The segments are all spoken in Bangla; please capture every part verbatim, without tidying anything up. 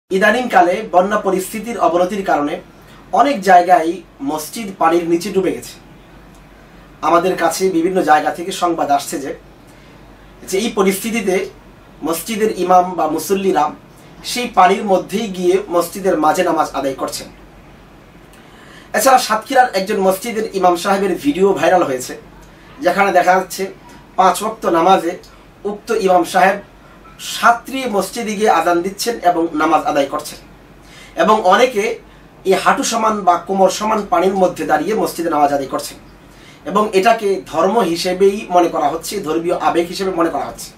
ইদানিংকালে বন্যা পরিস্থিতির অবনতির কারণে অনেক জায়গায় মসজিদ পানির নিচে ডুবে গেছে। আমাদের কাছে বিভিন্ন জায়গা থেকে সংবাদ আসছে যে যে এই পরিস্থিতিতে মসজিদের ইমাম বা মুসল্লিরা সেই পানির মধ্যেই গিয়ে মসজিদের মাঝে নামাজ আদায় করছেন। এছাড়া সাতক্ষীরার একজন মসজিদের ইমাম সাহেবের ভিডিও ভাইরাল হয়েছে, যেখানে দেখা যাচ্ছে পাঁচ ওয়াক্ত নামাজে উক্ত ইমাম সাহেব সাতটি মসজিদে গিয়ে আজান দিচ্ছেন এবং নামাজ আদায় করছেন, এবং অনেকে এই হাঁটু সমান বা কোমর সমান পানির মধ্যে দাঁড়িয়ে মসজিদে নামাজ আদায় করছেন, এবং এটাকে ধর্ম হিসেবেই মনে করা হচ্ছে, ধর্মীয় আবেগ হিসেবে মনে করা হচ্ছে।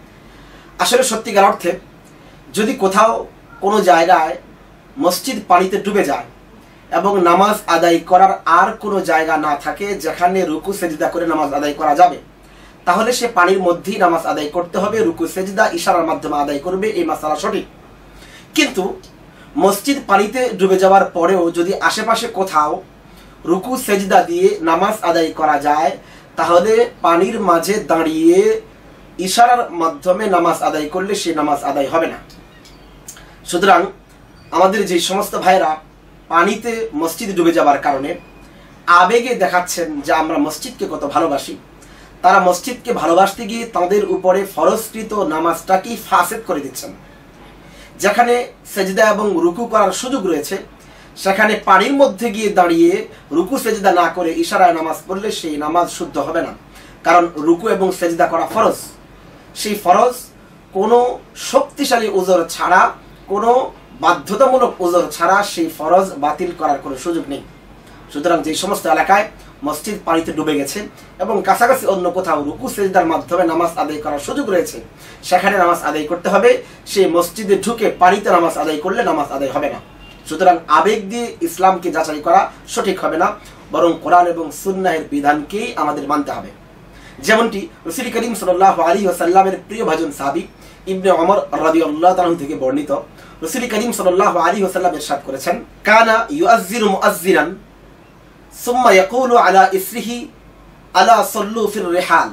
আসলে সত্যিকার অর্থে যদি কোথাও কোনো জায়গায় মসজিদ পানিতে ডুবে যায় এবং নামাজ আদায় করার আর কোনো জায়গা না থাকে যেখানে রুকু সেজদা করে নামাজ আদায় করা যাবে, তাহলে সে পানির মধ্যেই নামাজ আদায় করতে হবে, রুকু সেজদা ইশারার মাধ্যমে আদায় করবে, এই মাসালা সঠিক। কিন্তু মসজিদ পানিতে ডুবে যাওয়ার পরেও যদি আশেপাশে কোথাও রুকু সেজদা দিয়ে নামাজ আদায় করা যায়, তাহলে পানির মাঝে দাঁড়িয়ে ইশারার মাধ্যমে নামাজ আদায় করলে সে নামাজ আদায় হবে না। সুতরাং আমাদের যে সমস্ত ভাইরা পানিতে মসজিদ ডুবে যাওয়ার কারণে আবেগে দেখাচ্ছেন যে আমরা মসজিদকে কত ভালোবাসি, তারা মসজিদকে ভালোবাসতে গিয়ে তাদের উপরে ফরজকৃত নামাজটাকেই ফাসেদ করে দিচ্ছেন। যেখানে সেজদা এবং রুকু করার সুযোগ রয়েছে, সেখানে পানির মধ্যে গিয়ে দাঁড়িয়ে রুকু সেজদা না করে ইশারায় নামাজ পড়লে সেই নামাজ শুদ্ধ হবে না, কারণ রুকু এবং সেজদা করা ফরজ। সেই ফরজ কোনো শক্তিশালী উজর ছাড়া, কোনো বাধ্যতামূলক উজর ছাড়া সেই ফরজ বাতিল করার কোনো সুযোগ নেই। সুতরাং যে সমস্ত এলাকায় মসজিদ পানিতে ডুবে গেছে এবং কাছাকাছি অন্য কোথাও রুকু সেজদার মাধ্যমে নামাজ আদায় করার সুযোগ রয়েছে, সেখানে নামাজ আদায় করতে হবে। সেই মসজিদে ঢুকে পানিতে নামাজ আদায় করলে নামাজ আদায় হবে না। সুতরাং আবেগ দিয়ে ইসলামকে যাচাই করা সঠিক হবে না, বরং কোরআন এবং সুন্নাহের বিধানকেই আমাদের মানতে হবে। যেমনটি রাসূল করিম সাল্লাল্লাহু আলাইহি ওয়াসাল্লামের প্রিয় ভাজন সাহাবী ইবনে ওমর রাদিয়াল্লাহু তাআলা থেকে বর্ণিত, রাসূল করিম সাল্লাল্লাহু আলাইহি ওয়াসাল্লাম ইরশাদ করেছেন, কানা ইউআযযিরু মুআযযিরান সুম্মা ইয়াকুলু আলা ইসরিহি আলা সাল্লু ফির রিহাল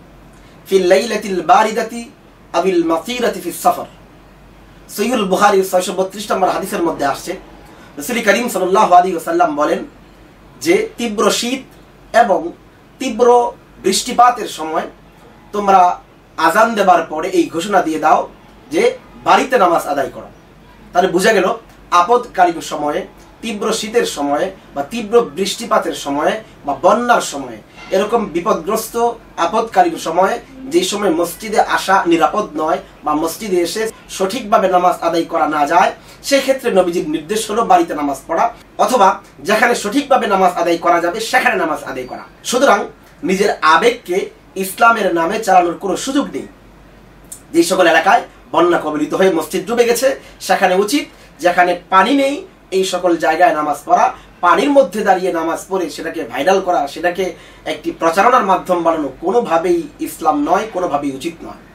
ফিল লাইলাতিল বারিদাতি আবিল মাতিরাতি ফিস সাফর। সহিহুল বুখারী ছয়শো বত্রিশ নম্বর হাদিসের মধ্যে আসছে, রাসূল করিম সাল্লাল্লাহু আলাইহি ওয়াসাল্লাম বলেন যে তীব্র শীত এবং তীব্র বৃষ্টিপাতের সময় তোমরা আজান দেবার পরে এই ঘোষণা দিয়ে দাও যে বাড়িতে নামাজ আদায় করো। তাহলে বোঝা গেল আপদকালীন সময়ে, তীব্র শীতের সময়ে বা তীব্র বৃষ্টিপাতের সময়ে বা বন্যার সময়ে, এরকম বিপদগ্রস্ত আপদকালীন সময়ে যে সময় মসজিদে আসা নিরাপদ নয় বা মসজিদে এসে সঠিকভাবে নামাজ আদায় করা না যায়, সেই ক্ষেত্রে নবীজির নির্দেশ হলো বাড়িতে নামাজ পড়া, অথবা যেখানে সঠিকভাবে নামাজ আদায় করা যাবে সেখানে নামাজ আদায় করা। সুতরাং নিজের আবেগকে ইসলামের নামে চালানোর কোনো সুযোগ নেই। যে সকল এলাকায় বন্যা কবলিত হয়ে মসজিদ ডুবে গেছে, সেখানে উচিত যেখানে পানি নেই এই সকল জায়গায় নামাজ পড়া, পানির মধ্যে দাঁড়িয়ে নামাজ পড়ে সেটাকে ভাইরাল করা, সেটাকে একটি প্রচারণার মাধ্যম বানানো কোনোভাবেই ইসলাম নয়, কোনোভাবেই উচিত নয়।